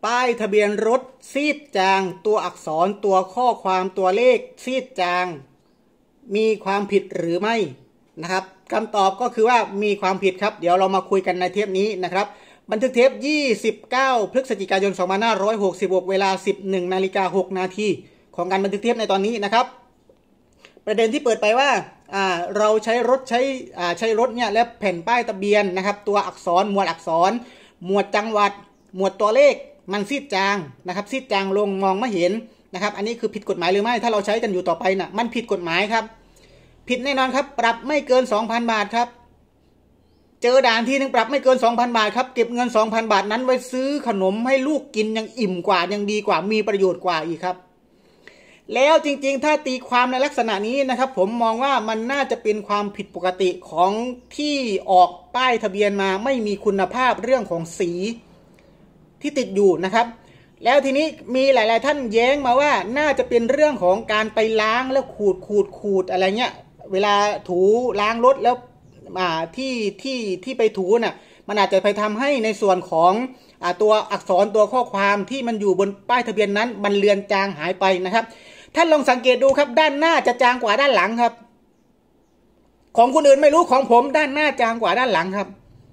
ป้ายทะเบียนรถซีดจางตัวอักษรตัวข้อความตัวเลขซีดจางมีความผิดหรือไม่นะครับคำตอบก็คือว่ามีความผิดครับเดี๋ยวเรามาคุยกันในเทปนี้นะครับบันทึกเทป29พฤศจิกายน2566เวลา 11:06 นาทีของการบันทึกเทปในตอนนี้นะครับประเด็นที่เปิดไปว่าเราใช้รถเนี่ยและแผ่นป้ายทะเบียนนะครับตัวอักษรหมวดอักษรหมวดจังหวัดหมวดตัวเลขมันซีดจางนะครับซีดจางลงมองไม่เห็นนะครับอันนี้คือผิดกฎหมายหรือไม่ถ้าเราใช้กันอยู่ต่อไปน่ะมันผิดกฎหมายครับผิดแน่นอนครับปรับไม่เกิน 2,000 บาทครับเจอด่านที่นึงปรับไม่เกิน 2,000 บาทครับเก็บเงิน 2,000 บาทนั้นไว้ซื้อขนมให้ลูกกินยังอิ่มกว่ายังดีกว่ามีประโยชน์กว่าอีกครับแล้วจริงๆถ้าตีความในลักษณะนี้นะครับผมมองว่ามันน่าจะเป็นความผิดปกติของที่ออกป้ายทะเบียนมาไม่มีคุณภาพเรื่องของสีที่ติดอยู่นะครับแล้วทีนี้มีหลายๆท่านแย้งมาว่าน่าจะเป็นเรื่องของการไปล้างแล้วขูดอะไรเงี้ยเวลาถูล้างรถแล้วที่ไปถูน่ะมันอาจจะไปทำให้ในส่วนของตัวอักษรตัวข้อความที่มันอยู่บนป้ายทะเบียนนั้นมันเลือนจางหายไปนะครับท่านลองสังเกตดูครับด้านหน้าจะจางกว่าด้านหลังครับของคนอื่นไม่รู้ของผมด้านหน้าจางกว่าด้านหลังครับ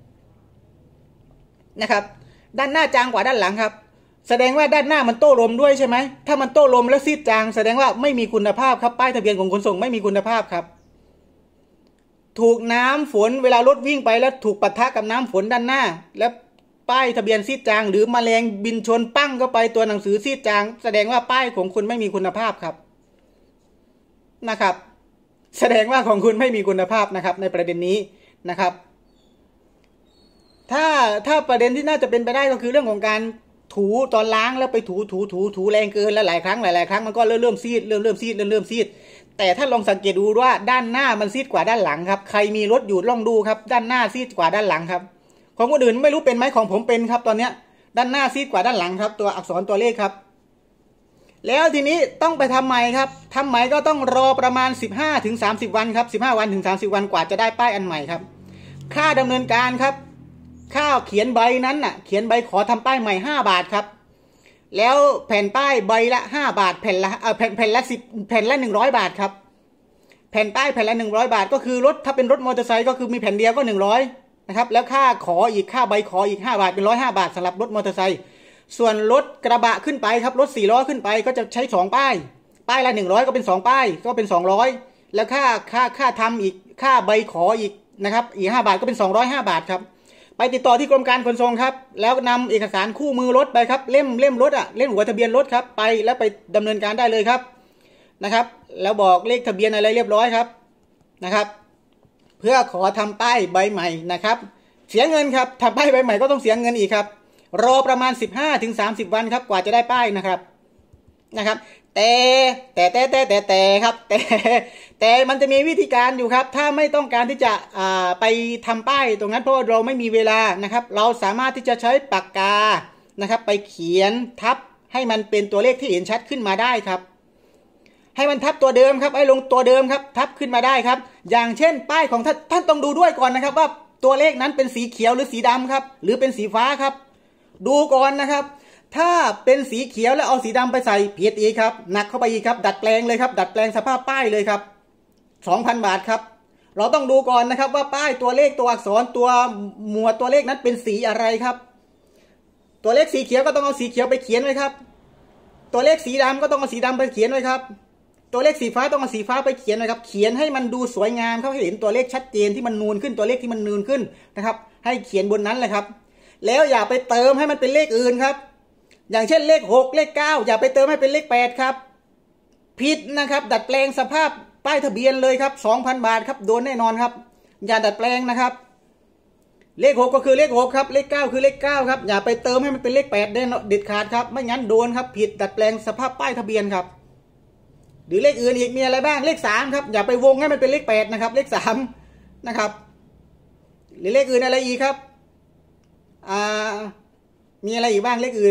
นะครับด้านหน้าจางกว่าด้านหลังครับแสดงว่าด้านหน้ามันโต้ลมด้วยใช่ไหมถ้ามันโต้ลมแล้วซีดจางแสดงว่าไม่มีคุณภาพครับป้ายทะเบียนของขนส่งไม่มีคุณภาพครับถูกน้ำฝนเวลารถวิ่งไปแล้วถูกปะทะกับน้ำฝนด้านหน้าแล้วป้ายทะเบียนซีดจางหรือแมลงบินชนปั้งเข้าไปตัวหนังสือซีดจางแสดงว่าป้ายของคุณไม่มีคุณภาพครับนะครับแสดงว่าของคุณไม่มีคุณภาพนะครับในประเด็นนี้นะครับถ้าประเด็นที่น่าจะเป็นไปได้ก็คือเรื่องของการถูตอนล้างแล้วไปถูแรงเกินแล้วหลายครั้งมันก็เริ่มซีดแต่ถ้าลองสังเกตดูว่าด้านหน้ามันซีดกว่าด้านหลังครับใครมีรถอยู่ลองดูครับด้านหน้าซีดกว่าด้านหลังครับของคนอื่นไม่รู้เป็นไหมของผมเป็นครับตอนเนี้ยด้านหน้าซีดกว่าด้านหลังครับตัวอักษรตัวเลขครับแล้วทีนี้ต้องไปทำใหม่ครับทำใหม่ก็ต้องรอประมาณ15-30 วันครับ15 วันถึง 30 วันกว่าจะได้ป้ายอันใหม่ครับค่าดำเนินการครับค่าเขียนใบนั้นน่ะเขียนใบขอทำป้ายใหม่5 บาทครับแล้วแผ่นป้ายใบละ5 บาทแผ่นละแผ่นละ10แผ่นละ100 บาทครับแผ่นป้ายแผ่นละ100 บาทก็คือรถถ้าเป็นรถมอเตอร์ไซค์ก็คือมีแผ่นเดียวก็100นะครับแล้วค่าขออีกค่าใบขออีก5 บาทเป็น105 บาทสำหรับรถมอเตอร์ไซค์ส่วนรถกระบะขึ้นไปครับรถ4 ล้อขึ้นไปก็จะใช้2 ป้ายละ100ก็เป็น2 ป้ายก็เป็น200แล้วค่าทำอีกค่าใบขออีกนะครับอีก5 บาทก็เป็น205 บาทครับไปติดต่อที่กรมการขนส่งครับแล้วนำเอกสารคู่มือรถไปครับเล่มรถเล่มหัวทะเบียนรถครับไปแล้วไปดำเนินการได้เลยครับนะครับแล้วบอกเลขทะเบียนอะไรเรียบร้อยครับนะครับเพื่อขอทำป้ายใบใหม่นะครับเสียเงินครับทำป้ายใบใหม่ก็ต้องเสียเงินอีกครับรอประมาณ15-30 วันครับกว่าจะได้ป้ายนะครับแต่ครับแต่มันจะมีวิธีการอยู่ครับถ้าไม่ต้องการที่จะไปทำป้ายตรงนั้นเพราะเราไม่มีเวลานะครับเราสามารถที่จะใช้ปากกานะครับไปเขียนทับให้มันเป็นตัวเลขที่เห็นชัดขึ้นมาได้ครับให้มันทับตัวเดิมครับให้ลงตัวเดิมครับทับขึ้นมาได้ครับอย่างเช่นป้ายของท่านต้องดูด้วยก่อนนะครับว่าตัวเลขนั้นเป็นสีเขียวหรือสีดำครับหรือเป็นสีฟ้าครับดูก่อนนะครับถ้าเป็นสีเขียวแล้วเอาสีดำไปใส่ผิดอีกครับหนักเข้าไปอีกครับดัดแปลงเลยครับดัดแปลงสภาพป้ายเลยครับ 2,000 บาทครับเราต้องดูก่อนนะครับว่าป้ายตัวเลขตัวอักษรตัวหมวดตัวเลขนั้นเป็นสีอะไรครับตัวเลขสีเขียวก็ต้องเอาสีเขียวไปเขียนไว้ครับตัวเลขสีดำก็ต้องเอาสีดำไปเขียนไว้ครับตัวเลขสีฟ้าต้องเอาสีฟ้าไปเขียนนะครับเขียนให้มันดูสวยงามเขาให้เห็นตัวเลขชัดเจนที่มันนูนขึ้นตัวเลขที่มันนูนขึ้นนะครับให้เขียนบนนั้นเลยครับแล้วอย่าไปเติมให้มันเป็นเลขอื่นครับอย่างเช่นเลข6เลข9อย่าไปเติมให้เป็นเลข8ครับผิดนะครับดัดแปลงสภาพป้ายทะเบียนเลยครับ 2,000 บาทครับโดนแน่นอนครับอย่าดัดแปลงนะครับเลข6ก็คือเลข6ครับเลข9คือเลข9ครับอย่าไปเติมให้มันเป็นเลข8เด็ดขาดครับไม่งั้นโดนครับผิดดัดแปลงสภาพป้ายทะเบียนครับหรือเลขอื่นอีกมีอะไรบ้างเลข3ครับอย่าไปวงให้มันเป็นเลข8นะครับเลข3นะครับหรือเลขอื่นอะไรอีกครับมีอะไรอีกบ้างเลขอื่น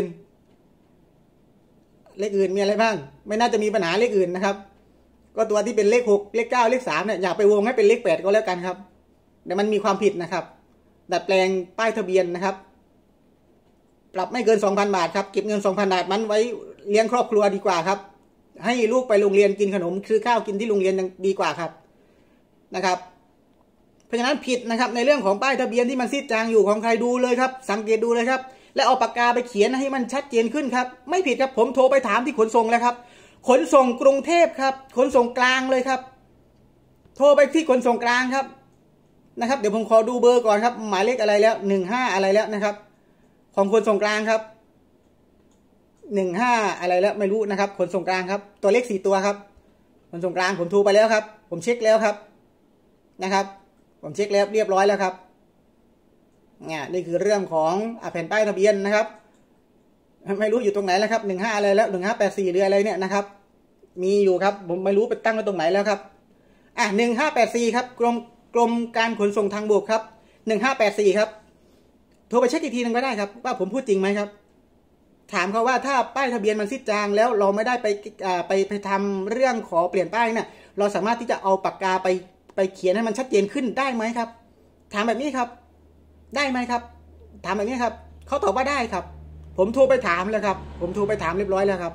มีอะไรบ้างไม่น่าจะมีปัญหาเลขอื่นนะครับก็ตัวที่เป็นเลข6เลข9เลข3เนี่ยอย่าไปวงให้เป็นเลข8ก็แล้วกันครับแต่มันมีความผิดนะครับดัดแปลงป้ายทะเบียนนะครับปรับไม่เกิน 2,000 บาทครับเก็บเงิน 2,000 บาทมันไว้เลี้ยงครอบครัวดีกว่าครับให้ลูกไปโรงเรียนกินขนมซื้อข้าวกินที่โรงเรียนยังดีกว่าครับนะครับเพราะฉะนั้นผิดนะครับในเรื่องของป้ายทะเบียนที่มันซีดจางอยู่ของใครดูเลยครับสังเกตดูเลยครับและเอาปากกาไปเขียนให้มันชัดเจนขึ้นครับไม่ผิดครับผมโทรไปถามที่ขนส่งแล้วครับขนส่งกรุงเทพครับขนส่งกลางเลยครับโทรไปที่ขนส่งกลางครับนะครับเดี๋ยวผมขอดูเบอร์ก่อนครับหมายเลขอะไรแล้ว15อะไรแล้วนะครับของขนส่งกลางครับ15อะไรแล้วไม่รู้นะครับขนส่งกลางครับตัวเลข4ตัวครับขนส่งกลางผมโทรไปแล้วครับผมเช็คแล้วครับนะครับผมเช็คแล้วเรียบร้อยแล้วครับนี่คือเรื่องของแผ่นป้ายทะเบียนนะครับไม่รู้อยู่ตรงไหนแล้วครับ15อะไรแล้ว1584หรืออะไรเนี่ยนะครับมีอยู่ครับผมไม่รู้ไปตั้งไว้ตรงไหนแล้วครับ1584ครับกรมการขนส่งทางบกครับ1584ครับโทรไปเช็คอีกทีนึงก็ได้ครับว่าผมพูดจริงไหมครับถามเขาว่าถ้าป้ายทะเบียนมันซีดจางแล้วเราไม่ได้ไปทำเรื่องขอเปลี่ยนป้ายเนี่ยเราสามารถที่จะเอาปากกาไปเขียนให้มันชัดเจนขึ้นได้ไหมครับถามแบบนี้ครับได้ไหมครับถามแบบนี้ครับเขาตอบว่าได้ครับผมโทรไปถามแล้วครับผมโทรไปถามเรียบร้อยแล้วครับ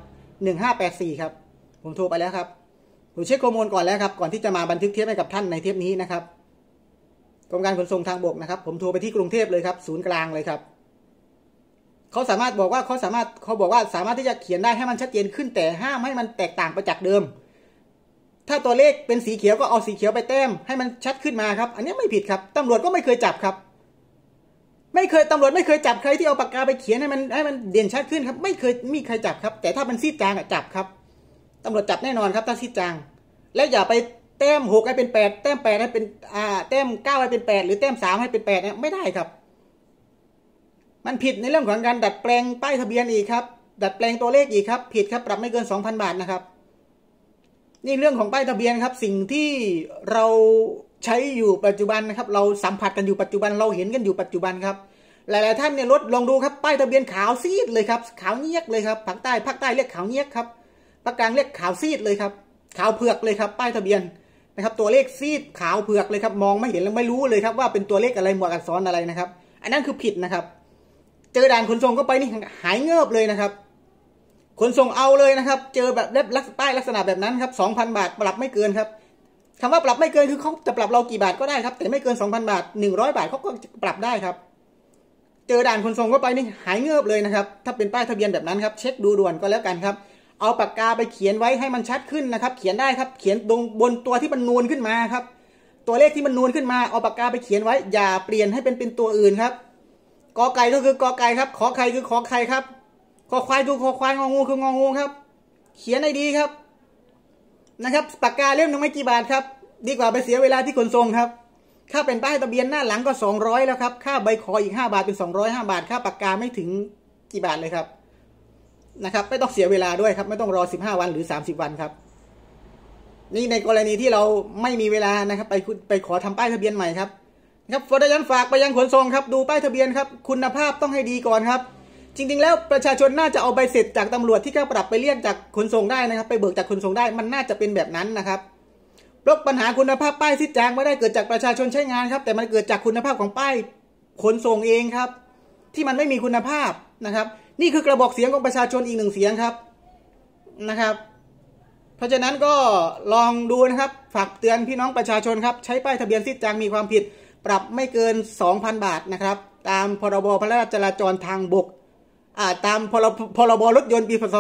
1584ครับผมโทรไปแล้วครับผมเช็คข้อมูลก่อนแล้วครับก่อนที่จะมาบันทึกเทปให้กับท่านในเทปนี้นะครับกรมการขนส่งทางบกนะครับผมโทรไปที่กรุงเทพเลยครับศูนย์กลางเลยครับเขาสามารถบอกว่าเขาบอกว่าสามารถที่จะเขียนได้ให้มันชัดเจนขึ้นแต่ห้ามให้มันแตกต่างไปจากเดิมถ้าตัวเลขเป็นสีเขียวก็เอาสีเขียวไปแต้มให้มันชัดขึ้นมาครับอันนี้ไม่ผิดครับตำรวจก็ไม่เคยจับครับตำรวจไม่เคยจับใครที่เอาปากกาไปเขียนให้มันเด่นชัดขึ้นครับไม่เคยมีใครจับครับแต่ถ้ามันซีดจางจับครับตำรวจจับแน่นอนครับถ้าซีดจางแล้วอย่าไปแต้ม6ให้เป็น8แต้ม8ให้เป็นแต้ม9ให้เป็น8หรือแต้ม3ให้เป็น8เนี่ยไม่ได้ครับมันผิดในเรื่องของการดัดแปลงป้ายทะเบียนอีกครับดัดแปลงตัวเลขอีกครับผิดครับปรับไม่เกิน 2,000 บาทนะครับนี่เรื่องของป้ายทะเบียนครับสิ่งที่เราใช้อยู่ปัจจุบันนะครับเราสัมผัสกันอยู่ปัจจุบันเราเห็นกันอยู่ปัจจุบันครับหลายๆท่านเนี่ยรถลองดูครับป้ายทะเบียนขาวซีดเลยครับขาวเงียกเลยครับภาคใต้เรียกขาวเงียกครับภาคกลางเรียกขาวซีดเลยครับขาวเผือกเลยครับป้ายทะเบียนนะครับตัวเลขซีดขาวเผือกเลยครับมองไม่เห็นแล้วไม่รู้เลยครับว่าเป็นตัวเลขอะไรหมวดอักษรอะไรนะครับอันนั้นคือผิดนะครับเจอด่านขนส่งก็ไปนี่หายเงิบเลยนะครับขนส่งเอาเลยนะครับเจอแบบป้ายลักษณะแบบนั้นครับ 2,000 บาทปรับไม่เกินครับคำว่าปรับไม่เกินคือเขาจะปรับเรากี่บาทก็ได้ครับแต่ไม่เกิน 2,000 บาท100 บาทเขาก็ปรับได้ครับเจอด่านขนส่งก็ไปนี่หายเงิบเลยนะครับถ้าเป็นป้ายทะเบียนแบบนั้นครับเช็คดูด่วนก็แล้วกันครับเอาปากกาไปเขียนไว้ให้มันชัดขึ้นนะครับเขียนได้ครับเขียนตรงบนตัวที่มันนูนขึ้นมาครับตัวเลขที่มันนูนขึ้นมาเอาปากกาไปเขียนไว้อย่าเปลี่ยนให้เป็นตัวอื่นครับกอไก่ก็คือกอไก่ครับขอไข่คือขอไข่ครับคอควายคือคอควายงองูคืององูครับเขียนให้ดีครับนะครับปากกาเล่มนึงไม่กี่บาทครับดีกว่าไปเสียเวลาที่ขนส่งครับค่าเป็นป้ายทะเบียนหน้าหลังก็200แล้วครับค่าใบขออีก5 บาทเป็น205 บาทค่าปากกาไม่ถึงกี่บาทเลยครับนะครับไม่ต้องเสียเวลาด้วยครับไม่ต้องรอ15 วันหรือ30 วันครับนี่ในกรณีที่เราไม่มีเวลานะครับไปขอทำป้ายทะเบียนใหม่ครับครับฝากไปยังขนส่งครับดูป้ายทะเบียนครับคุณภาพต้องให้ดีก่อนครับจริงๆแล้วประชาชนน่าจะเอาใบเสร็จจากตำรวจที่เขาปรับไปเรียกจากขนส่งได้นะครับไปเบิกจากขนส่งได้มันน่าจะเป็นแบบนั้นนะครับเพราะปัญหาคุณภาพป้ายซีดจางไม่ได้เกิดจากประชาชนใช้งานครับแต่มันเกิดจากคุณภาพของป้ายขนส่งเองครับที่มันไม่มีคุณภาพนะครับนี่คือกระบอกเสียงของประชาชนอีก1 เสียงครับนะครับเพราะฉะนั้นก็ลองดูนะครับฝากเตือนพี่น้องประชาชนครับใช้ป้ายทะเบียนซีดจางมีความผิดปรับไม่เกิน 2,000 บาทนะครับตามพรบพระราชจราจรทางบกตามพรบรถยนต์ปีพ.ศ.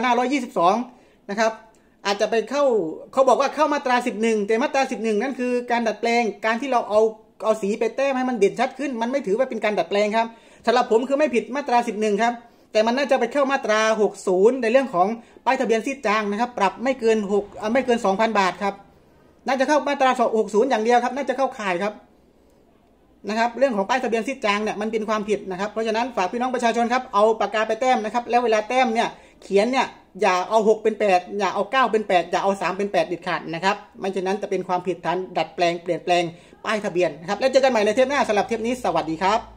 2522นะครับอาจจะไปเขาบอกว่าเข้ามาตรา11แต่มาตรา11นั่นคือการดัดแปลงการที่เราเอาสีไปแต้มให้มันเด่นชัดขึ้นมันไม่ถือว่าเป็นการดัดแปลงครับสำหรับผมคือไม่ผิดมาตรา11ครับแต่มันน่าจะไปเข้ามาตรา60ในเรื่องของป้ายทะเบียนซีดจางนะครับปรับไม่เกิน 2,000 บาทครับน่าจะเข้ามาตรา60อย่างเดียวครับน่าจะเข้าข่ายครับนะครับเรื่องของป้ายทะเบียนซีดจางเนี่ยมันเป็นความผิดนะครับเพราะฉะนั้นฝากพี่น้องประชาชนครับเอาปากกาไปแต้มนะครับแล้วเวลาแต้มเนี่ยเขียนเนี่ยอย่าเอา6เป็น8อย่าเอา9เป็น8อย่าเอา3เป็น8เด็ดขาดนะครับไม่ฉะนั้นจะเป็นความผิดฐานดัดแปลงเปลี่ยนแปลงป้ายทะเบียนนะครับแล้วเจอกันใหม่ในเทปหน้าสำหรับเทปนี้สวัสดีครับ